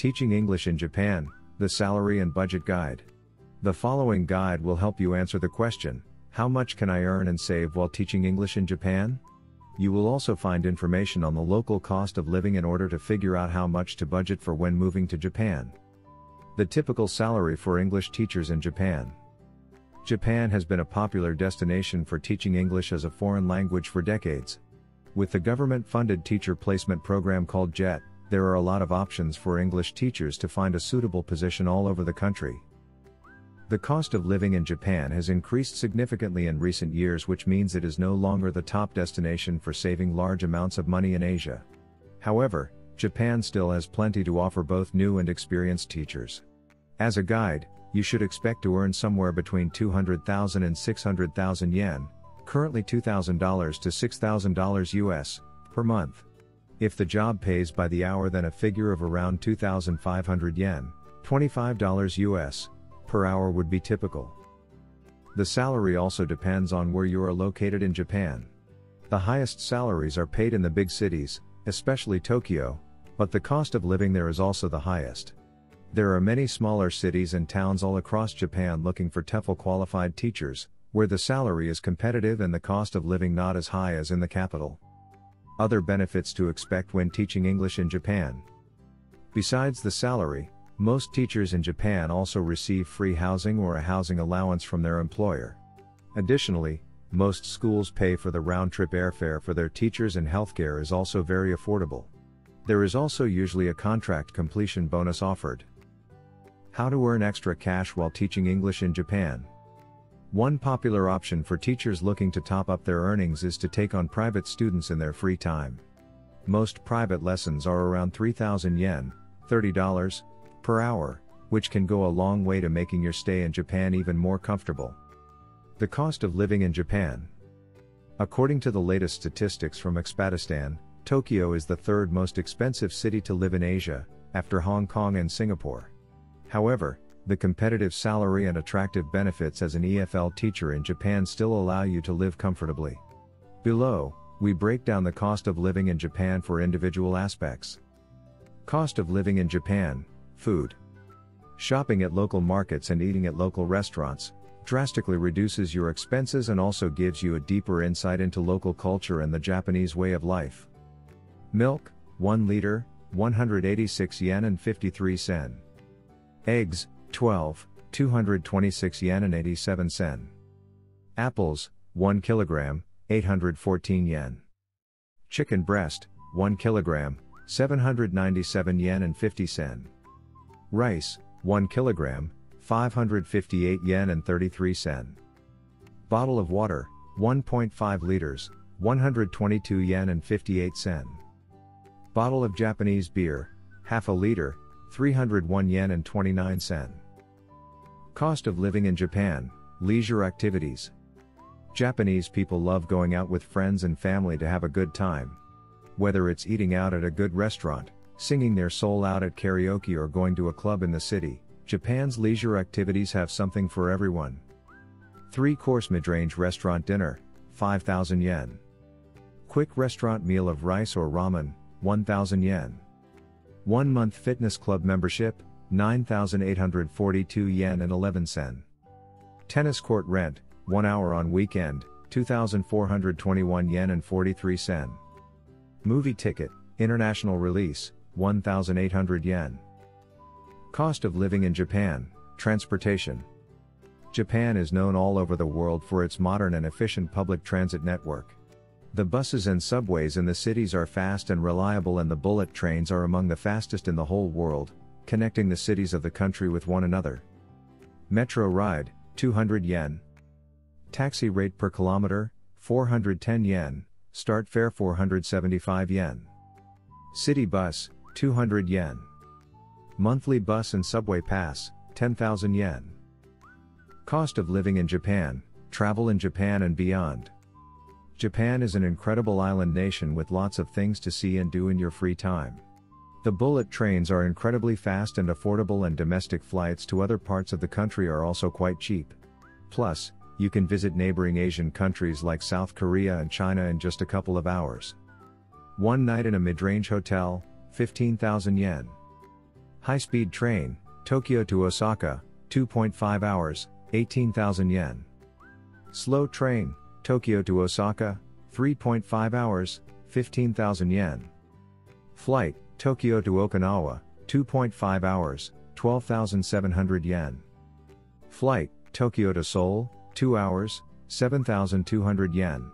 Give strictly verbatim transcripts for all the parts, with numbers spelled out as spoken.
Teaching English in Japan, the Salary and Budget Guide. The following guide will help you answer the question, how much can I earn and save while teaching English in Japan? You will also find information on the local cost of living in order to figure out how much to budget for when moving to Japan. The typical salary for English teachers in Japan. Japan has been a popular destination for teaching English as a foreign language for decades. With the government-funded teacher placement program called JET, there are a lot of options for English teachers to find a suitable position all over the country. The cost of living in Japan has increased significantly in recent years, which means it is no longer the top destination for saving large amounts of money in Asia. However, Japan still has plenty to offer both new and experienced teachers. As a guide, you should expect to earn somewhere between two hundred thousand and six hundred thousand yen, currently two thousand dollars to six thousand dollars U S, per month. If the job pays by the hour, then a figure of around two thousand five hundred yen, twenty-five dollars U S, per hour would be typical. The salary also depends on where you are located in Japan. The highest salaries are paid in the big cities, especially Tokyo, but the cost of living there is also the highest. There are many smaller cities and towns all across Japan looking for TOEFL qualified teachers, where the salary is competitive and the cost of living not as high as in the capital. Other benefits to expect when teaching English in Japan. Besides the salary, most teachers in Japan also receive free housing or a housing allowance from their employer. Additionally, most schools pay for the round-trip airfare for their teachers, and healthcare is also very affordable. There is also usually a contract completion bonus offered. How to earn extra cash while teaching English in Japan. One popular option for teachers looking to top up their earnings is to take on private students in their free time. Most private lessons are around three thousand yen, thirty dollars, per hour, which can go a long way to making your stay in Japan even more comfortable. The cost of living in Japan. According to the latest statistics from Expatistan, Tokyo is the third most expensive city to live in Asia, after Hong Kong and Singapore. However, the competitive salary and attractive benefits as an E F L teacher in Japan still allow you to live comfortably. Below, we break down the cost of living in Japan for individual aspects. Cost of living in Japan, food. Shopping at local markets and eating at local restaurants drastically reduces your expenses and also gives you a deeper insight into local culture and the Japanese way of life. Milk, one liter, one hundred eighty-six yen and fifty-three sen. Eggs, twelve, two hundred twenty-six yen and eighty-seven sen. Apples, one kilogram, eight hundred fourteen yen. Chicken breast, one kilogram, seven hundred ninety-seven yen and fifty sen. Rice, one kilogram, five hundred fifty-eight yen and thirty-three sen. Bottle of water, one point five liters, one hundred twenty-two yen and fifty-eight sen. Bottle of Japanese beer, half a liter, three hundred one yen and twenty-nine sen. Cost of living in Japan, leisure activities. Japanese people love going out with friends and family to have a good time. Whether it's eating out at a good restaurant, singing their soul out at karaoke, or going to a club in the city, Japan's leisure activities have something for everyone. Three-course mid-range restaurant dinner, five thousand yen. Quick restaurant meal of rice or ramen, one thousand yen. One month fitness club membership, nine thousand eight hundred forty-two yen and eleven sen. Tennis court rent, one hour on weekend, two thousand four hundred twenty-one yen and forty-three sen. Movie ticket, international release, one thousand eight hundred yen. Cost of living in Japan, transportation. Japan is known all over the world for its modern and efficient public transit network. The buses and subways in the cities are fast and reliable, and the bullet trains are among the fastest in the whole world, connecting the cities of the country with one another. Metro ride, two hundred yen. Taxi rate per kilometer, four hundred ten yen, start fare four hundred seventy-five yen. City bus, two hundred yen. Monthly bus and subway pass, ten thousand yen. Cost of living in Japan, travel in Japan and beyond. Japan is an incredible island nation with lots of things to see and do in your free time. The bullet trains are incredibly fast and affordable, and domestic flights to other parts of the country are also quite cheap. Plus, you can visit neighboring Asian countries like South Korea and China in just a couple of hours. One night in a mid-range hotel, fifteen thousand yen. High-speed train, Tokyo to Osaka, two point five hours, eighteen thousand yen. Slow train, Tokyo to Osaka, three point five hours, fifteen thousand yen. Flight, Tokyo to Okinawa, two point five hours, twelve thousand seven hundred yen. Flight, Tokyo to Seoul, two hours, seven thousand two hundred yen.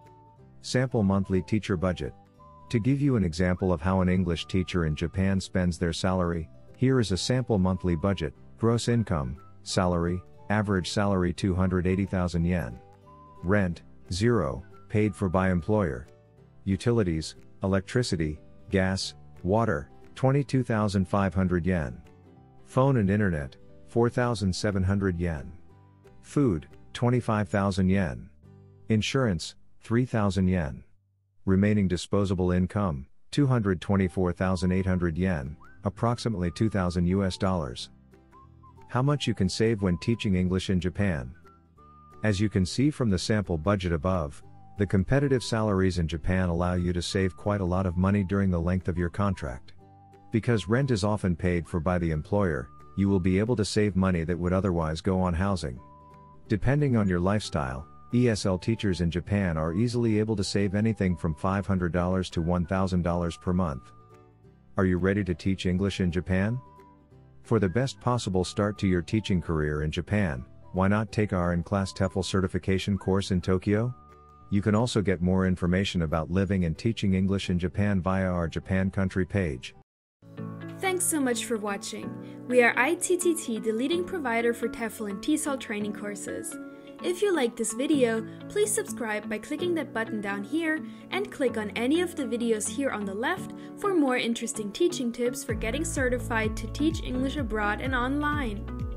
Sample monthly teacher budget. To give you an example of how an English teacher in Japan spends their salary, here is a sample monthly budget. Gross income, salary, average salary two hundred eighty thousand yen. Rent, zero, paid for by employer. Utilities, electricity, gas, water, twenty-two thousand five hundred yen. Phone and internet, four thousand seven hundred yen. Food, twenty-five thousand yen. Insurance, three thousand yen. Remaining disposable income, two hundred twenty-four thousand eight hundred yen, approximately two thousand U S dollars. How much you can save when teaching English in Japan? As you can see from the sample budget above, the competitive salaries in Japan allow you to save quite a lot of money during the length of your contract. Because rent is often paid for by the employer, you will be able to save money that would otherwise go on housing. Depending on your lifestyle, E S L teachers in Japan are easily able to save anything from five hundred dollars to one thousand dollars per month. Are you ready to teach English in Japan? For the best possible start to your teaching career in Japan, why not take our in-class TEFL certification course in Tokyo? You can also get more information about living and teaching English in Japan via our Japan country page. Thanks so much for watching. We are I T T T, the leading provider for TEFL and T E S O L training courses. If you liked this video, please subscribe by clicking that button down here and click on any of the videos here on the left for more interesting teaching tips for getting certified to teach English abroad and online.